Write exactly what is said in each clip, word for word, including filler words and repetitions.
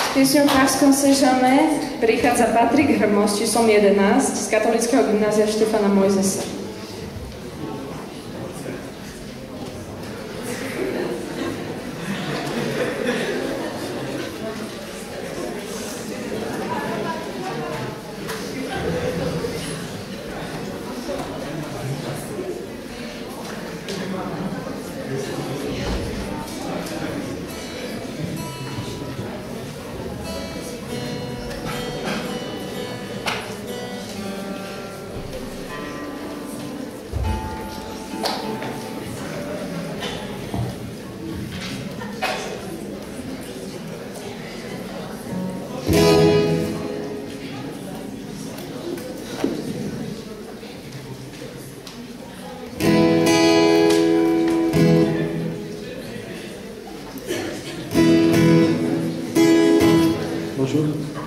Piesňou Parce qu'on sait jamais prichádza Patrik Hrmo s číslom jedenásť z katolického gymnázia Štefana Mojzesa. Bonjour.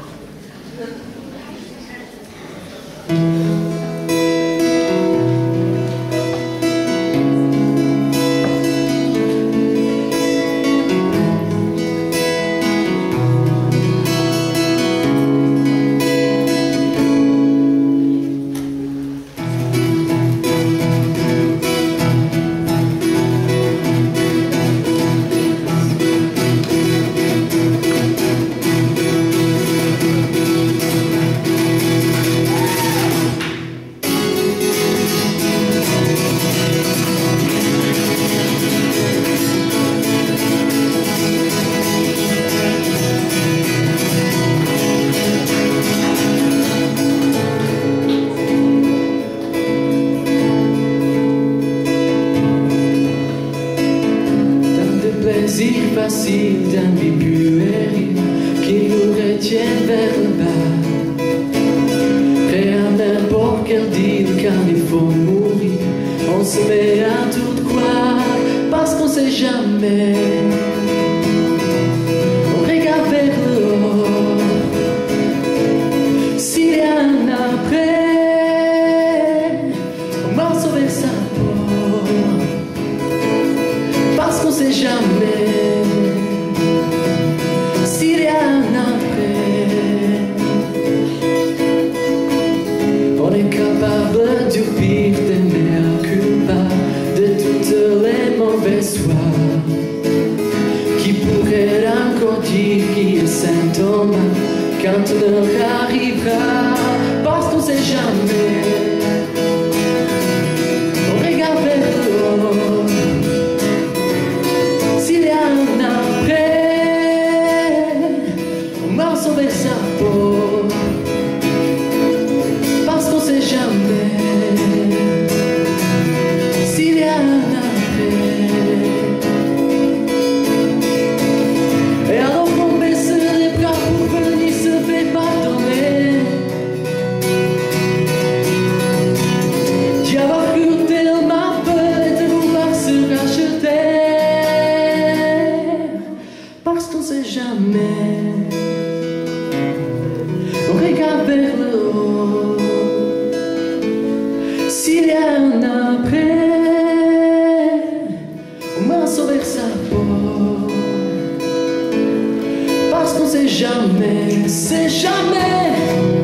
Plaisir facile d'un vie puéril qui nous retienne vers le bas. Prêt à n'importe quel deal quand il faut mourir, on se met à tout croire parce qu'on sait jamais. On regarde vers le haut, s'il y a un après, on va sauver sa peau. Parce qu'on sait jamais s'il y a un après. On est capable du pire, des meilleurs culpables, de toutes les mauvaises soirs qui pourraient encore dire qui est saint Thomas quand l'heure arrivera. Parce qu'on sait jamais. On regarde vers le haut, sauver sa peau, parce qu'on sait jamais s'il y a un après. Et alors qu'on baisse les bras pour venir se fait pardonner, d'y avoir cru tellement peur et de vouloir se racheter, parce qu'on sait jamais. On regarde vers le haut, s'il y a un après, on va sauver sa peau, parce qu'on sait jamais, c'est jamais.